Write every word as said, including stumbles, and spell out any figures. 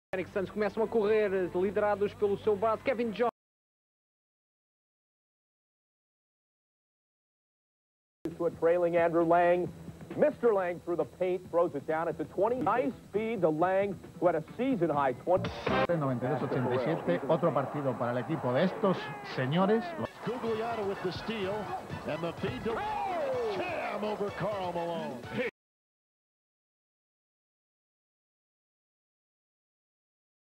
Phoenix Suns começam a correr, liderados pelo seu base, Kevin Johnson. To a trailing Andrew Lang. Mister Lang through the paint, throws it down at the twenty. Nice feed to Lang, who had a season high twenty. noventa y dos ochenta y siete, otro partido para el equipo de estos señores. Gugliotta with the steal, and the feed to Cam over Karl Malone.